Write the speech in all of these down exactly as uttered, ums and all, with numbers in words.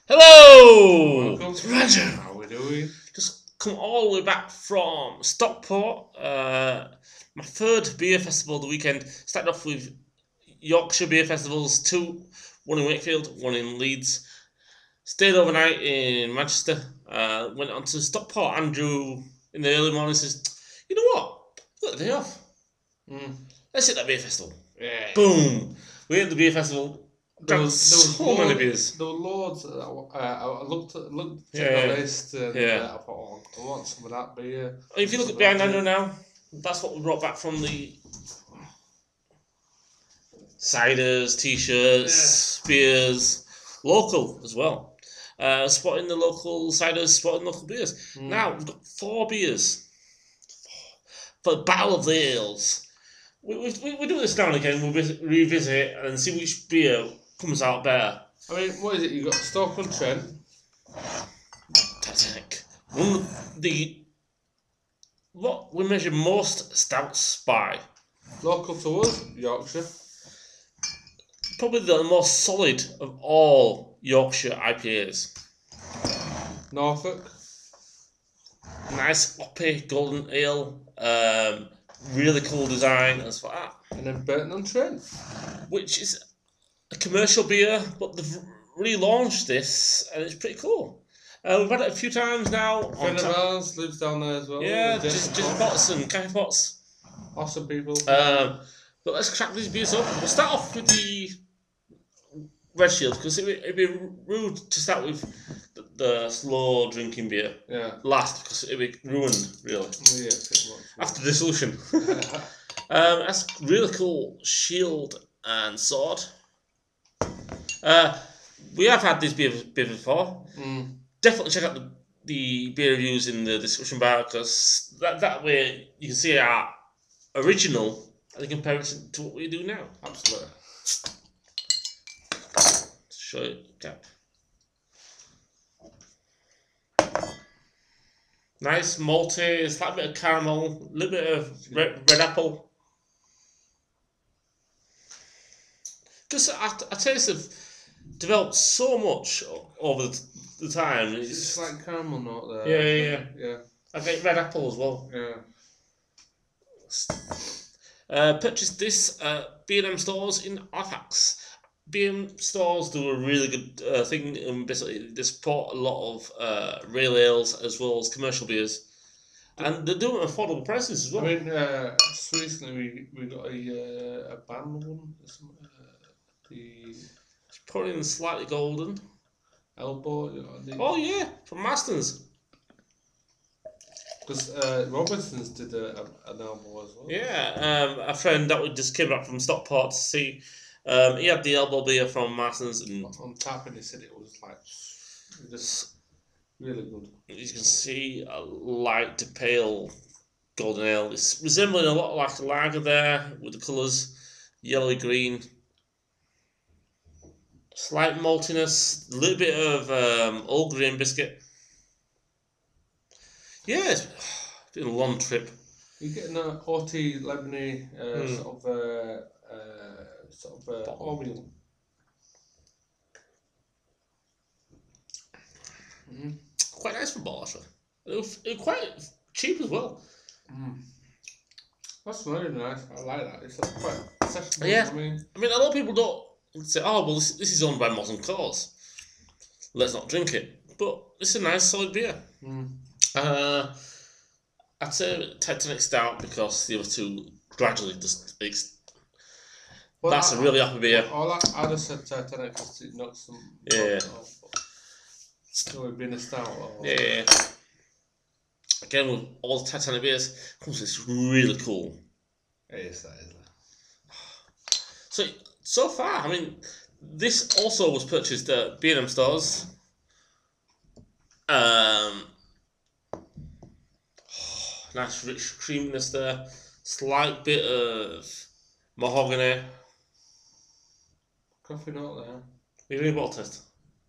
Hello! Welcome. It's Roger. How are we doing? Just come all the way back from Stockport. Uh, my third beer festival of the weekend. Started off with Yorkshire Beer Festivals, two, one in Wakefield, one in Leeds. Stayed overnight in Manchester. Uh, went on to Stockport. Andrew in the early morning says, "You know what? I've got the day off. Mm. Let's hit that beer festival." Yeah. Boom! We hit the beer festival. There Drank was, there was so loads, many beers. There were loads. Uh, I looked at, looked at Yeah, the yeah. list and Yeah. uh, I thought, oh, I want some of that beer. If you look at behind Andrew now, that's what we brought back from the ciders, t-shirts, beers, local as well. Uh, spotting the local ciders, spotting local beers. Mm. Now we've got four beers for the Battle of the Ales. We, we, we, we do this now and again. We'll visit, revisit it and see which beer comes out better. I mean, what is it? You got Stoke-on-Trent. Titanic. One of the what we measure most stouts by. Local to us, Yorkshire. Probably the most solid of all Yorkshire I P As. Norfolk. Nice hoppy golden ale, um, really cool design and stuff like that. And then Burton-on-Trent. Which is a commercial beer, but they've relaunched this and it's pretty cool. Uh, we've had it a few times now. A friend of ours lives down there as well. Yeah, Jason just just Potts and Kathy Potts. Awesome people. Um, but let's crack these beers up. We'll start off with the Red Shield because it'd, it'd be rude to start with the, the slow drinking beer Yeah. last because it'd be ruined really Yeah, pretty much. after dissolution. um, that's really cool. Shield and Sword. Uh, we have had this beer, beer before. Mm. Definitely check out the, the beer reviews in the description bar because that, that way you can see our original and the comparison to what we do now. Absolutely. Show you cap. Nice malty, slight bit of caramel, a little bit of red, red apple. Just I, I taste have developed so much o- over the, the time. It's It's, like caramel note there. Yeah, yeah, Yeah. I get red apple as well. Yeah. Uh, purchased this at B and M stores in Halifax. B and M stores do a really good uh, thing, and basically they support a lot of uh, rail ales as well as commercial beers, and they're doing affordable prices as well. I mean, uh, just recently we, we got a uh, a band one. Some, uh, the It's probably in slightly golden. elbow. You know, the, Oh yeah, from Masters. Because uh, Robinsons did a, a, an elbow as well. Yeah, um, a friend that just came back from Stockport to see. Um, he had the elbow beer from Masters, and On tap, and he said it was like just really good. you can see a light to pale golden ale. It's resembling a lot like a lager there with the colours yellowy green. Slight maltiness, a little bit of um, old grain biscuit. Yeah, it's been a long trip. You're getting a haughty Lebanese uh, Mm. sort of uh, uh, sort of uh, oil. Mm. Quite nice for ball, actually. It was, it was quite cheap as well. Mm. That's very nice. I like that. It's uh, quite accessible. Yeah. I mean, I mean, a lot of people don't say, oh, well, this, this is owned by Modern Cause. Let's not drink it. But it's a nice, solid beer. mm. Uh, I'd say Titanic Stout because the other two gradually just. It's, Well, that's I- a really happy beer. All I, I'd have said Titanic because it knocks some. Yeah. off, but it would have been a stout. Or, Yeah. Again, with all the Titanic beers, comes with this really cool. It is, that is. So, so far, I mean, this also was purchased at B and M stores. Um, nice rich creaminess there. Slight bit of mahogany. Coffee note there. You doing a bottle test?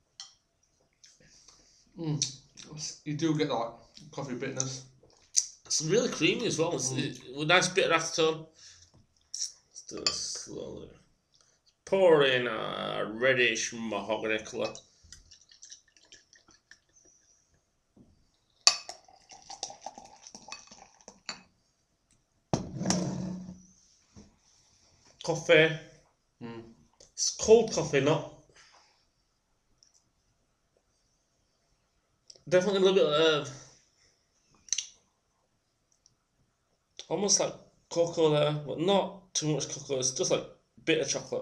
Mm. You do get that coffee bitterness. It's really creamy as well. It's, Mm. it, with a nice bitter aftertone. Let's do this slowly. Pour in a reddish mahogany colour. coffee. Mm. It's cold coffee, not definitely a little bit of almost like cocoa there, but not too much cocoa. It's just like bitter chocolate.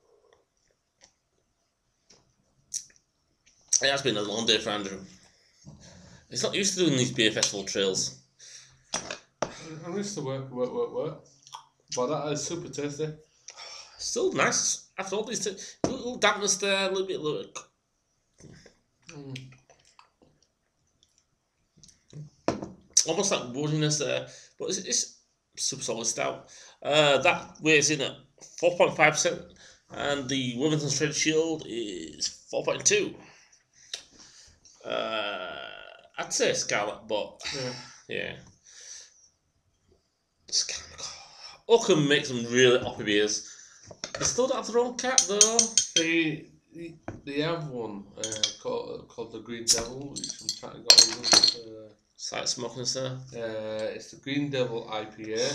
It has been a long day for Andrew. He's not used to doing these beer festival trails. I'm used to work, work, work, work. But that is super tasty. Still nice after all these. T- a little dampness there, a little bit, a little bit. Mm. Almost like woodiness there, but it's, it's super solid stout. Uh, that weighs in at four point five percent, and the Withington Red Shield is four point two. Uh, I'd say Scarlet, but Yeah. yeah. Oakham makes some really hoppy beers. They still don't have their own cat though. They, they, they have one uh, called, called the Green Devil, which I'm trying to get hold of. Uh, It's like smoking us there. uh, it's the Green Devil I P A.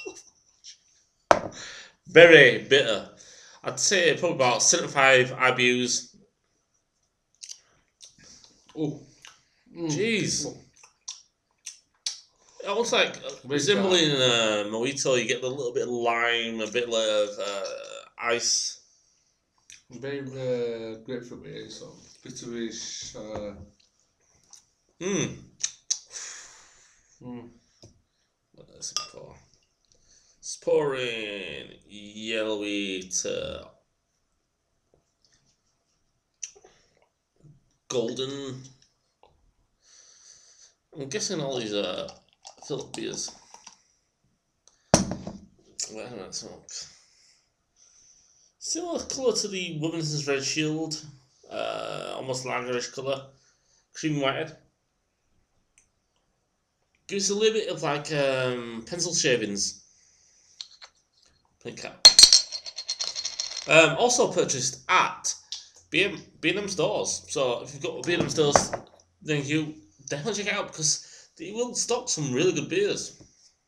Very bitter. I'd say probably about seventy-five I B Us. Oh. Mm. Jeez. Oh. Almost like uh, resembling a mojito, you get a little bit of lime, a bit of uh, ice. Very uh, grapefruity, so bitterish. Uh, Mmm. mm. What is it called? It's pouring yellowy to golden. I'm guessing all these are Philip beers. Well, I don't smoke. Similar colour to the Withington's Red Shield, uh, almost lagerish colour, cream whited. Gives a little bit of like um, pencil shavings. Pink cap. Um, also purchased at B and M stores. So if you've got B and M stores, then you definitely check it out because they will stock some really good beers.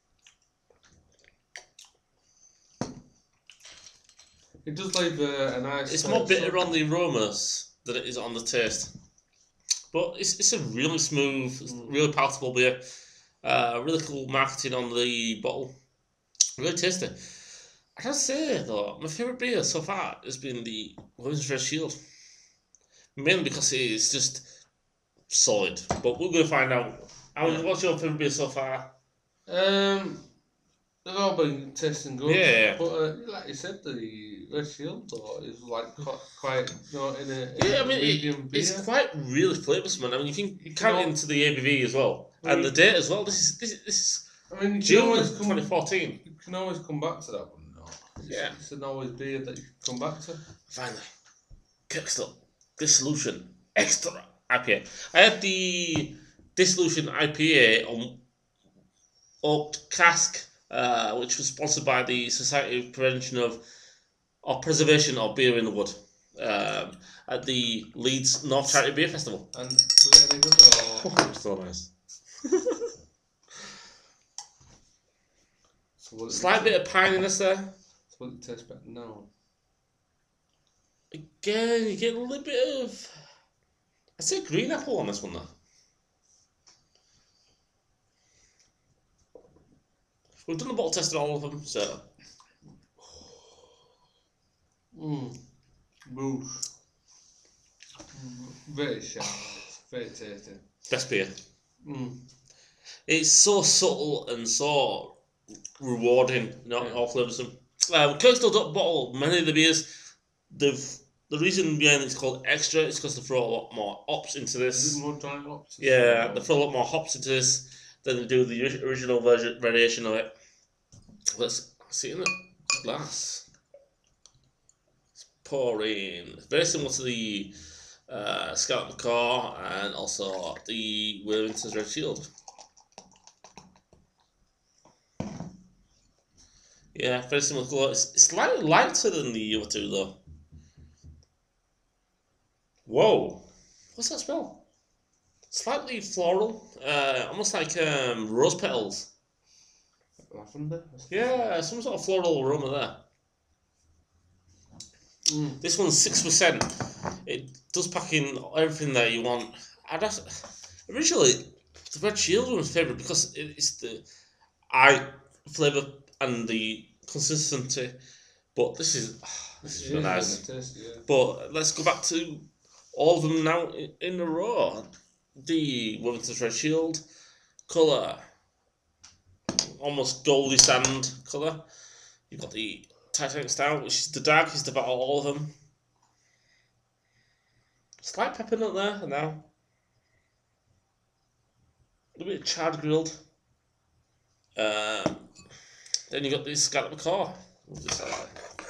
It does leave uh, a nice. It's uh, more bitter sort- on the aromas than it is on the taste. But it's, it's a really smooth, Mm. really palatable beer. Uh, really cool marketing on the bottle. Really tasty. I gotta say though, my favourite beer so far has been the Withington's Red Shield. Mainly because it's just solid. But we're gonna find out. Alan, what's your favourite beer so far? Um, they've all been tasting good. Yeah. But uh, like you said, the Red Shield though is like quite, quite you know, in a, in Yeah, a I mean, medium it, beer. it's quite really flavoursome, man. I mean, you can You count can it al- into the A B V as well. Well, And the you- date as well. This is, this is, this is I mean, you can June always of come. twenty fourteen. You can always come back to that one. No, it's, Yeah. it's an always beer that you can come back to. Finally, Kirkstall Dissolution Extra I P A. I had the Dissolution I P A on Oak Cask, uh, which was sponsored by the Society of Prevention of or Preservation of Beer in the Wood um, at the Leeds North Charity Beer Festival. And was it any good or? So nice. So will it, Slight bit of pininess there. so will it taste better now? Again, you get a little bit of, I'd say green apple on this one though. We've done the bottle test on all of them, so Mmm. Boosh. Mm, very sharp. Very tasty. best beer. Mm. It's so subtle and so rewarding, not Yeah. all flavoursome. Um, Kirkstall don't bottle many of the beers. They've the reason behind it's called extra is because they throw a lot more hops into Is this. it more dry hops? Yeah, they throw a lot more hops into this than they do the ori- original version variation of it. Let's see in the glass. It's pouring. Very similar to the uh, Scarlet Macaw and also the Withington's Red Shield. Yeah, very similar colour. It's, it's slightly lighter than the other two though. Whoa! What's that smell? Slightly floral, uh, almost like um, rose petals. Lavender? Yeah, some sort of floral aroma there. Mm. This one's six percent. It does pack in everything that you want. I'd have, originally, the Red Shield one was favourite because it, it's the eye flavour and the consistency. But this is this is really Yeah, nice. tasty, yeah. But let's go back to all of them now in, in a row. The Withington's Red Shield colour, almost goldy sand colour. You've got the Titanic Stout, which is the darkest about all of them. Slight peppermint there now. A bit of charred grilled. Um, then you got the Scarlet Macaw. Just like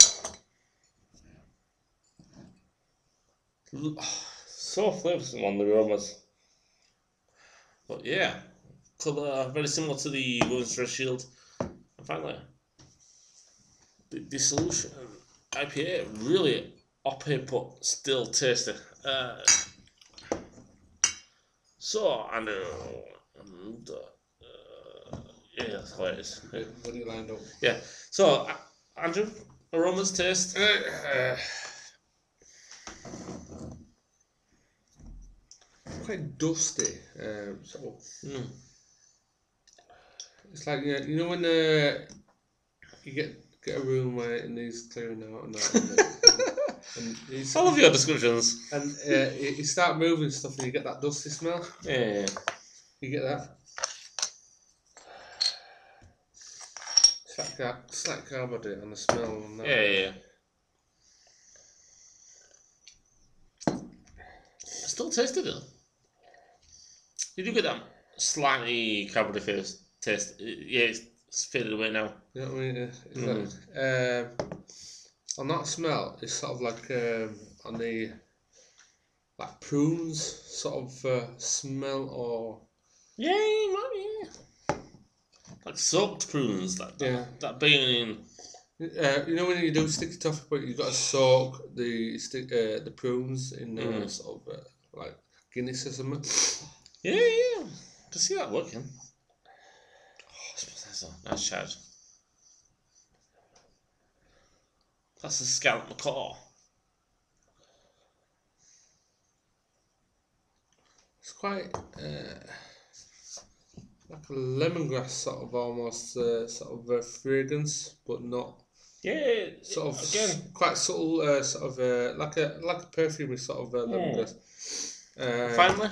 that. So flavoursome on the aromas. But yeah, colour very similar to the Withington's Red Shield. And finally, the Dissolution I P A, really hoppy but still tasty. Uh, so, and, uh, and uh, yeah, that's how it is. Yeah. What do you lined up? Yeah. So, uh, Andrew, aromas, taste. Uh, quite dusty. Um, sort of. Mm. It's like you know, you know when uh, you get get a room where it needs clearing out and that. And, and, and I love your descriptions. And uh, you you start moving stuff and you get that dusty smell. Yeah. You get that. It's like that, it's like carbohydrate and the smell and that. Yeah, yeah, yeah. Still tasted it. You do get that slightly carbonated taste. Yeah, it's, it's faded away now. You know what I mean? It's Mm. like, um, on that smell, it's sort of like um, on the like prunes sort of uh, smell or Yeah, yeah. Like soaked prunes, like that, Yeah. that being uh, you know when you do sticky toffee, but you got to soak the stick uh, the prunes in uh, Mm. sort of uh, like Guinness or something. yeah, yeah. To see that working. Oh, I suppose that's a nice shout. That's the Scarlet Macaw. It's quite uh, like a lemongrass sort of almost uh, sort of uh, fragrance, but not Yeah, sort of again. quite subtle, uh, sort of uh, like a like a perfume sort of uh, lemongrass. Uh, Finally,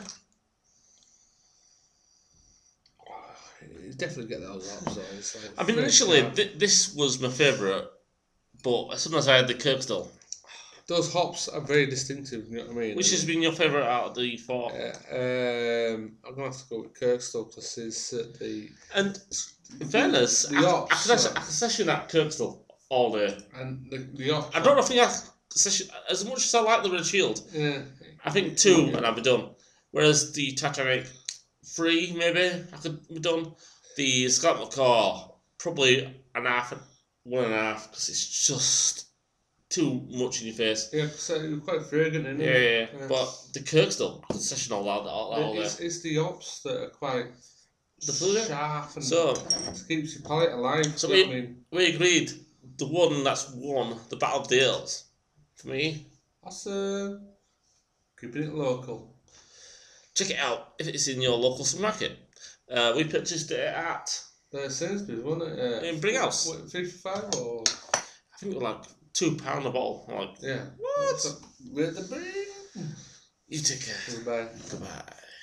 you definitely get those hops though. It's like I mean, very initially sharp. th- this was my favourite, but as soon as I had the Kirkstall, Those hops are very distinctive. You know what I mean? which has been your favourite out of the four? Uh, um, I'm gonna have to go with Kirkstall because it's uh, the And in fairness, The I, I, hops, could actually, uh, I could session that Kirkstall all day. and the the hops. I don't think I could session as much as I like the Red Shield. Yeah. I think two Yeah. and I'd be done. Whereas the Titanic, three maybe I could be done. The Scarlet Macaw, probably an half, one and a half, because it's just too much in your face. Yeah, so you're quite fragrant, isn't Yeah, it? yeah, yeah. But the Kirkstall, I could session all that, all, that all day. it's, it's the hops that are quite The food, yeah. sharp and So, it keeps your palate alive. So you know we- what I mean? we agreed, the one that's won the Battle of the Ales, for me, That's uh, keeping it local. check it out if it's in your local supermarket. Uh, we purchased it at, The Sainsbury's, wasn't it? Uh, In Brighouse. What, fifty-five or I think it was like two pound a bottle. I'm like, yeah. what? So, with the bread. You take care. Goodbye. Goodbye.